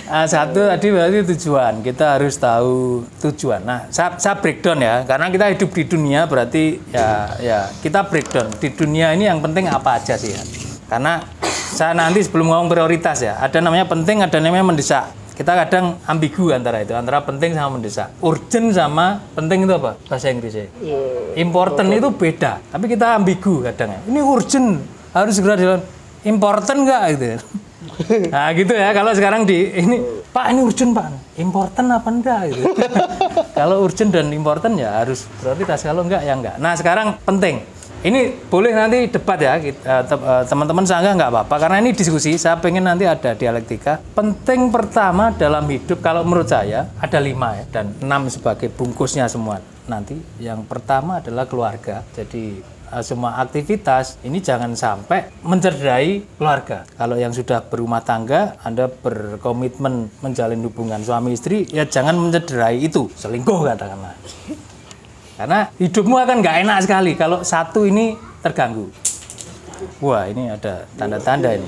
Satu tadi berarti tujuan. Kita harus tahu tujuan. Nah, saya breakdown ya, karena kita hidup di dunia berarti ya kita breakdown. Di dunia ini yang penting apa aja sih ya. Karena saya nanti sebelum ngomong prioritas ya, ada namanya penting, ada namanya mendesak. Kita kadang ambigu antara itu, antara penting sama mendesak. Urgent sama penting itu apa? Bahasa Inggrisnya. Important itu beda, tapi kita ambigu kadang ya. Ini urgent, harus segera dilakukan. Important nggak gitu ya? Nah gitu ya, kalau sekarang ini Pak ini urgent Pak, important apa enggak gitu. Kalau urgent dan important ya harus prioritas, kalau enggak ya enggak. Nah sekarang penting. Ini boleh nanti debat ya, teman-teman sangga nggak apa-apa, karena ini diskusi, saya pengen nanti ada dialektika. Penting pertama dalam hidup, kalau menurut saya, ada 5 ya, dan 6 sebagai bungkusnya semua. Nanti yang pertama adalah keluarga, jadi semua aktivitas ini jangan sampai mencederai keluarga. Kalau yang sudah berumah tangga, Anda berkomitmen menjalin hubungan suami istri, ya jangan mencederai itu, selingkuh katakanlah. Karena hidupmu akan nggak enak sekali kalau satu ini terganggu. Wah, ini ada tanda-tanda ini.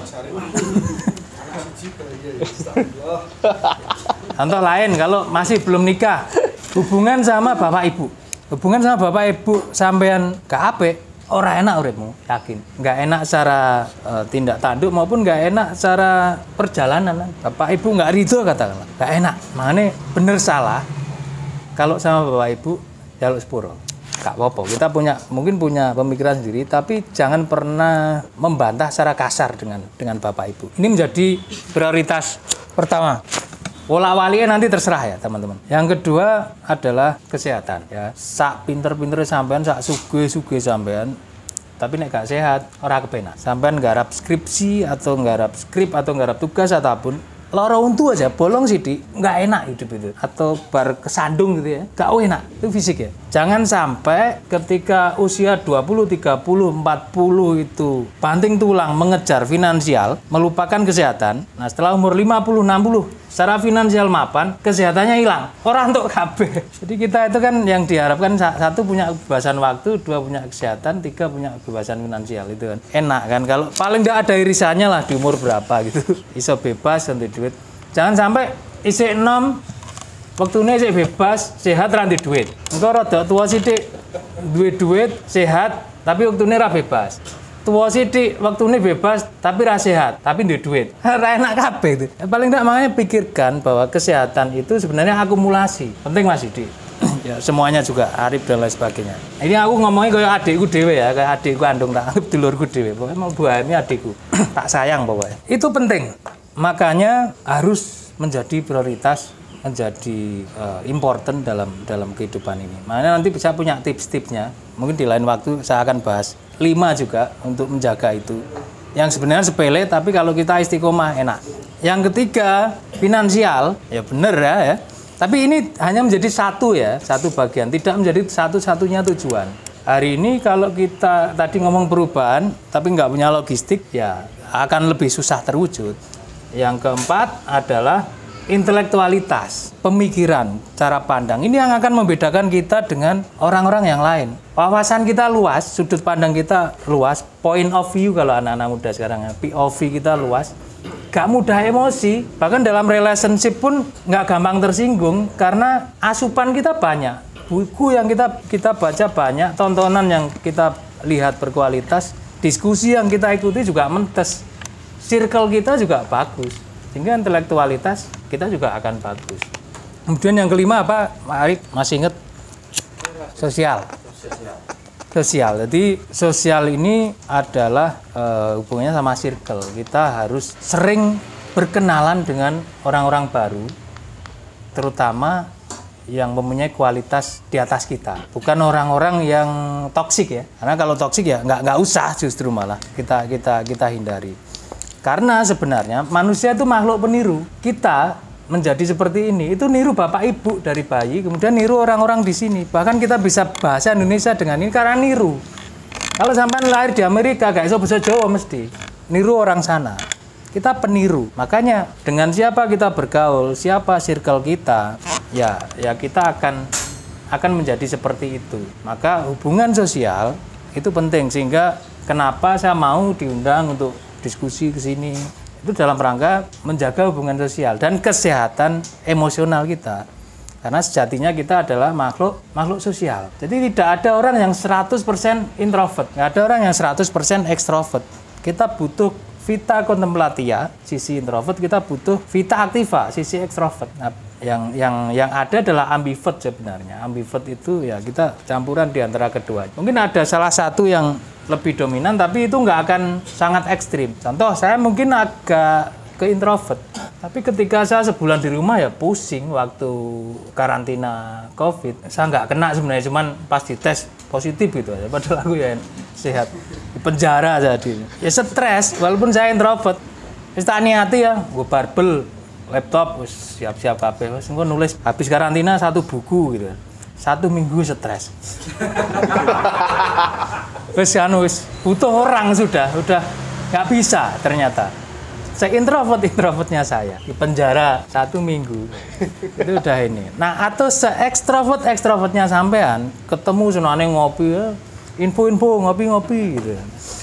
Contoh lain, kalau masih belum nikah, hubungan sama bapak ibu. Hubungan sama bapak ibu sampean gak apik, ora enak uripmu, yakin. Nggak enak secara tindak tanduk maupun nggak enak secara perjalanan. Bapak ibu nggak ridho katakanlah, nggak enak. Makanya bener salah, kalau sama bapak ibu, jaluk sepuro. Gak apa-apa, kita mungkin punya pemikiran sendiri, tapi jangan pernah membantah secara kasar dengan bapak ibu. Ini menjadi prioritas pertama. Wolak-waliknya nanti terserah ya teman-teman. Yang kedua adalah kesehatan ya. Sak pinter-pinter sampean, sak sugih-sugih sampean, tapi nek gak sehat ora kepenak. Sampean nggarap skripsi atau nggarap skrip atau nggarap tugas ataupun lara untu aja, bolong sidik, nggak enak hidup itu. Atau bar kesandung gitu ya, nggak enak, itu fisik ya. Jangan sampai ketika usia 20, 30, 40 itu banting tulang mengejar finansial, melupakan kesehatan. Nah setelah umur 50, 60, secara finansial mapan, kesehatannya hilang. Orang untuk KB. Jadi kita itu kan yang diharapkan, satu punya kebebasan waktu, dua punya kesehatan, tiga punya kebebasan finansial. Itu kan enak kan, kalau paling nggak ada irisannya lah di umur berapa gitu. Iso bebas untuk duit. Jangan sampai isik enom, waktunya isik bebas, sehat ranti duit. Engkau rada tua sidik, duit, sehat, tapi waktunya ra bebas. Tua sidik, waktunya bebas, tapi ra sehat, tapi ndek duit. Ra enak kabeh itu. Paling enggak makanya pikirkan bahwa kesehatan itu sebenarnya akumulasi. Penting Mas Didi. Ya, semuanya juga Arif dan lain sebagainya. Ini aku ngomongnya kayak adikku dewe ya, kayak adikku kandung tak anggap dulurku dewe. Pokoknya mau buahnya adikku. Tak sayang pokoknya. Itu penting. Makanya harus menjadi prioritas, menjadi important dalam kehidupan ini. Makanya nanti bisa punya tips-tipsnya. Mungkin di lain waktu saya akan bahas 5 juga untuk menjaga itu. Yang sebenarnya sepele, tapi kalau kita istiqomah enak. Yang ketiga, finansial, ya bener ya. Tapi ini hanya menjadi satu ya, satu bagian. Tidak menjadi satu-satunya tujuan. Hari ini kalau kita tadi ngomong perubahan, tapi nggak punya logistik, ya akan lebih susah terwujud. Yang keempat adalah intelektualitas, pemikiran, cara pandang. Ini yang akan membedakan kita dengan orang-orang yang lain. Wawasan kita luas, sudut pandang kita luas, point of view kalau anak-anak muda sekarang, POV kita luas. Gak mudah emosi, bahkan dalam relationship pun nggak gampang tersinggung karena asupan kita banyak. Buku yang kita baca banyak, tontonan yang kita lihat berkualitas, diskusi yang kita ikuti juga mentes. Circle kita juga bagus, sehingga intelektualitas kita juga akan bagus. Kemudian yang kelima apa, Pak Arif masih ingat? Sosial. Jadi sosial ini adalah hubungannya sama circle. Kita harus sering berkenalan dengan orang-orang baru, terutama yang mempunyai kualitas di atas kita, bukan orang-orang yang toksik ya. Karena kalau toksik ya nggak usah, justru malah kita hindari. Karena sebenarnya manusia itu makhluk peniru. Kita menjadi seperti ini, itu niru bapak ibu dari bayi, kemudian niru orang-orang di sini. Bahkan kita bisa bahasa Indonesia dengan ini karena niru. Kalau sampai lahir di Amerika, gak bisa bahasa Jawa mesti. Niru orang sana. Kita peniru. Makanya dengan siapa kita bergaul, siapa circle kita, ya kita akan menjadi seperti itu. Maka hubungan sosial itu penting, sehingga kenapa saya mau diundang untuk diskusi ke sini. Itu dalam rangka menjaga hubungan sosial dan kesehatan emosional kita. Karena sejatinya kita adalah makhluk sosial. Jadi tidak ada orang yang 100% introvert, nggak ada orang yang 100% ekstrovert. Kita butuh vita contemplatia, sisi introvert, kita butuh vita activa, sisi ekstrovert. Nah, yang ada adalah ambivert sebenarnya. Ambivert itu ya kita campuran di antara kedua. Mungkin ada salah satu yang lebih dominan, tapi itu nggak akan sangat ekstrim. Contoh, saya mungkin agak ke introvert, tapi ketika saya sebulan di rumah ya pusing waktu karantina COVID. Saya nggak kena sebenarnya, cuman pas dites positif gitu aja. Padahal aku ya sehat, di penjara jadi. Ya stres, walaupun saya introvert. Terus tak niati ya, gue barbel, laptop, siap-siap kabeh. Wes engko nulis habis karantina 1 buku gitu. 1 minggu stres. Wes butuh orang sudah nggak bisa ternyata. Saya introvertnya saya di penjara 1 minggu itu udah ini. Nah atau se-extrovertnya sampean ketemu senane ngopi ya, info ngopi gitu.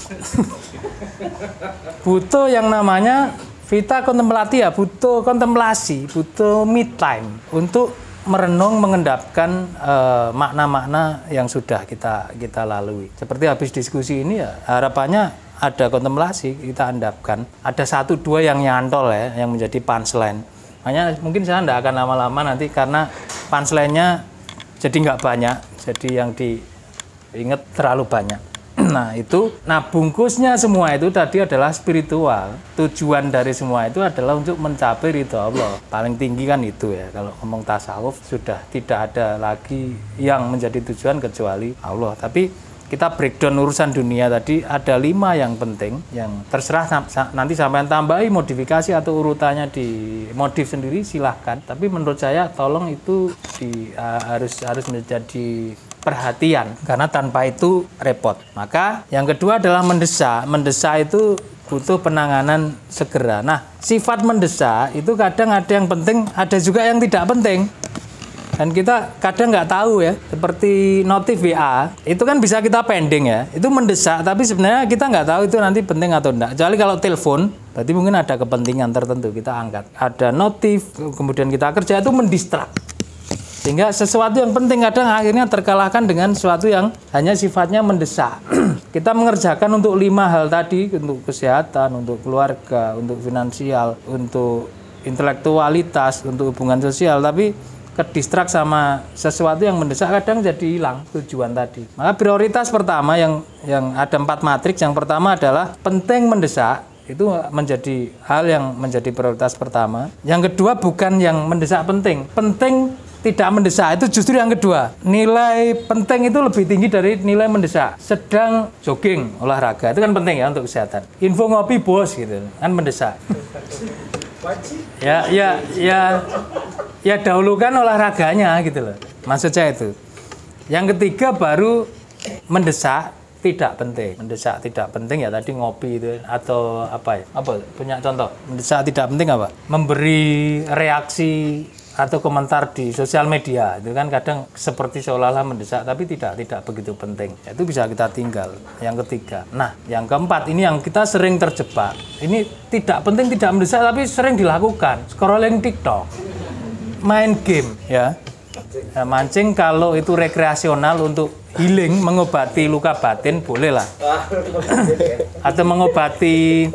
Butuh yang namanya vita contemplatia, butuh kontemplasi, butuh me time untuk merenung, mengendapkan makna-makna yang sudah kita lalui. Seperti habis diskusi ini ya harapannya ada kontemplasi, kita endapkan. Ada 1-2 yang nyantol ya, yang menjadi punchline. Makanya mungkin saya tidak akan lama-lama nanti karena punchline-nya jadi nggak banyak, jadi yang diingat terlalu banyak. Nah bungkusnya semua itu tadi adalah spiritual. Tujuan dari semua itu adalah untuk mencapai ridho Allah. Paling tinggi kan itu ya. Kalau ngomong tasawuf sudah tidak ada lagi yang menjadi tujuan kecuali Allah. Tapi kita breakdown urusan dunia tadi ada 5 yang penting, yang terserah nanti sampai tambahi modifikasi atau urutannya di modif sendiri silahkan. Tapi menurut saya tolong itu harus menjadi perhatian karena tanpa itu repot. Maka yang kedua adalah mendesak. Mendesak itu butuh penanganan segera. Nah, sifat mendesak itu kadang ada yang penting, ada juga yang tidak penting. Dan kita kadang nggak tahu ya, seperti notif WA, itu kan bisa kita pending ya, itu mendesak, tapi sebenarnya kita nggak tahu itu nanti penting atau enggak. Kecuali kalau telepon, berarti mungkin ada kepentingan tertentu, kita angkat. Ada notif, kemudian kita kerja, itu mendistrak. Sehingga sesuatu yang penting kadang akhirnya terkalahkan dengan sesuatu yang hanya sifatnya mendesak. Kita mengerjakan untuk 5 hal tadi, untuk kesehatan, untuk keluarga, untuk finansial, untuk intelektualitas, untuk hubungan sosial, tapi kedistrak sama sesuatu yang mendesak kadang jadi hilang tujuan tadi. Maka prioritas pertama yang ada 4 matriks. Yang pertama adalah penting mendesak, itu menjadi hal yang menjadi prioritas pertama. Yang kedua bukan yang mendesak penting. Penting tidak mendesak itu justru yang kedua. Nilai penting itu lebih tinggi dari nilai mendesak. Sedang jogging, olahraga itu kan penting ya untuk kesehatan. Info ngopi bos gitu kan mendesak. Ya dahulukan olahraganya gitu loh. Maksud saya itu. Yang ketiga baru mendesak tidak penting. Mendesak tidak penting ya tadi ngopi itu atau apa ya? Apa punya contoh? Mendesak tidak penting apa? Memberi reaksi atau komentar di sosial media itu kan kadang seperti seolah-olah mendesak tapi tidak begitu penting. Itu bisa kita tinggal. Yang ketiga. Nah, yang keempat ini yang kita sering terjebak. Ini tidak penting, tidak mendesak tapi sering dilakukan. Scrolling TikTok, main game ya. Nah, mancing kalau itu rekreasional untuk healing, mengobati luka batin boleh lah. Atau mengobati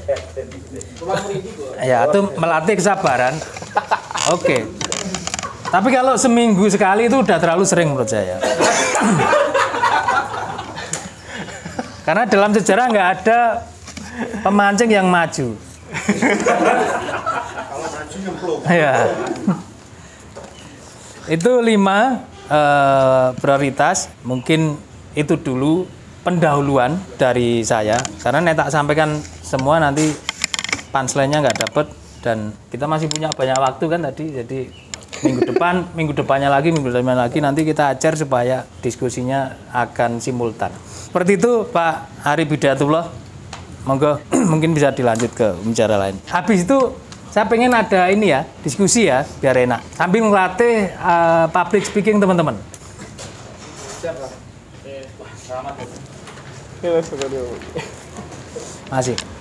ya, atau melatih kesabaran. Oke. Tapi kalau seminggu sekali itu udah terlalu sering menurut saya. Karena dalam sejarah nggak ada pemancing yang maju. Kalau maju nyemplung. Ya. Itu 5 prioritas. Mungkin itu dulu pendahuluan dari saya. Karena tak sampaikan semua nanti punchline-nya nggak dapet. Dan kita masih punya banyak waktu kan tadi, jadi minggu depannya lagi nanti kita ajar supaya diskusinya akan simultan. Seperti itu Pak Arif Hidayatullah, monggo mungkin bisa dilanjut ke bicara lain. Habis itu saya pengen ada ini ya, diskusi ya, biar enak. Sambil melatih public speaking teman-teman. Siap Pak. Selamat. Ya, Masih.